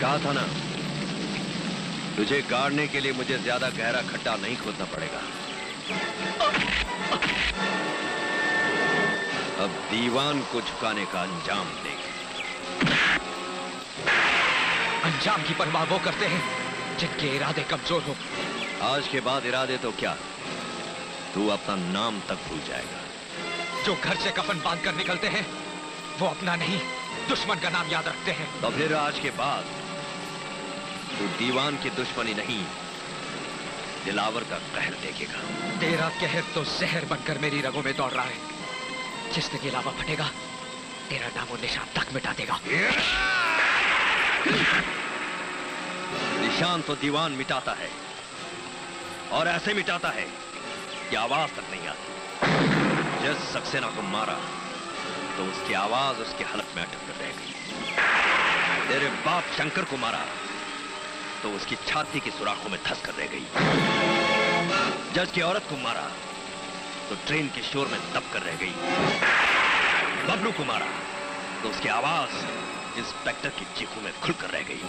कहा था ना, तुझे गाड़ने के लिए मुझे ज्यादा गहरा खड्डा नहीं खोदना पड़ेगा। अब दीवान को झुकाने का अंजाम देख। अंजाम की परवाह वो करते हैं जिनके इरादे कमजोर हो। आज के बाद इरादे तो क्या, तू अपना नाम तक भूल जाएगा। जो घर से कफन बांध कर निकलते हैं वो अपना नहीं दुश्मन का नाम याद रखते हैं। तो फिर आज के बाद तू दीवान की दुश्मनी नहीं, दिलावर का कहर देखेगा। तेरा कहर तो जहर बनकर मेरी रगों में दौड़ रहा है। जिस दिन ये लावा फटेगा तेरा नामो निशान तक मिटा देगा। निशान तो दीवान मिटाता है, और ऐसे मिटाता है कि आवाज तक नहीं आती। जिस सक्सेना को मारा तो उसकी आवाज उसके हलक में अटक कर रह गई। तेरे बाप शंकर को मारा तो उसकी छाती की सुराखों में धंस कर रह गई। जज की औरत को मारा तो ट्रेन के शोर में दब कर रह गई। बबलू को मारा तो उसकी आवाज इंस्पेक्टर की चीखों में खुलकर रह गई।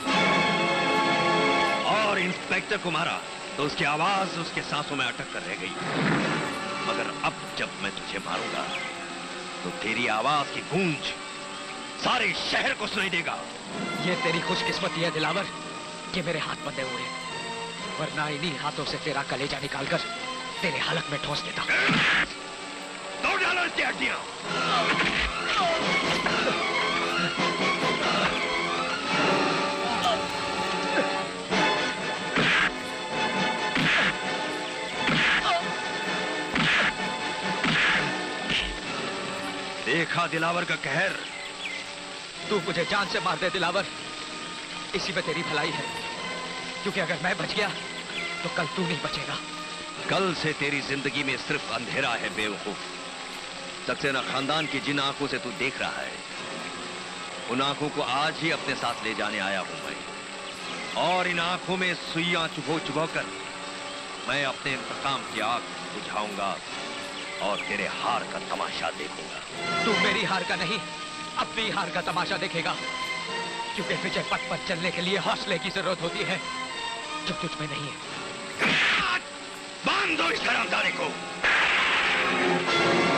और इंस्पेक्टर को मारा तो उसकी आवाज उसके सांसों में अटक कर रह गई। मगर अब जब मैं तुझे मारूंगा तो तेरी आवाज की गूंज सारे शहर को सुनाई देगा। ये तेरी खुशकिस्मती है दिलावर कि मेरे हाथ बंधे हुए, वरना इन्हीं हाथों से तेरा कलेजा निकालकर तेरे हलक में ठोस देता। तोड़ डालो इसकी हड्डियां। देखा दिलावर का कहर। तू मुझे जान से मार दे दिलावर, इसी में तेरी भलाई है, क्योंकि अगर मैं बच गया तो कल तू नहीं बचेगा। कल से तेरी जिंदगी में सिर्फ अंधेरा है बेवकूफ। सक्सेना खानदान की जिन आंखों से तू देख रहा है, उन आंखों को आज ही अपने साथ ले जाने आया हूं मैं। और इन आंखों में सुइयां चुभो चुभो कर मैं अपने इंतकाम की आग बुझाऊंगा और तेरे हार का तमाशा देखूंगा। तू मेरी हार का नहीं, अपनी हार का तमाशा देखेगा, क्योंकि विजय पथ पर चलने के लिए हौसले की जरूरत होती है जो तुझ में नहीं है। बांध दो इस हरामजादे को।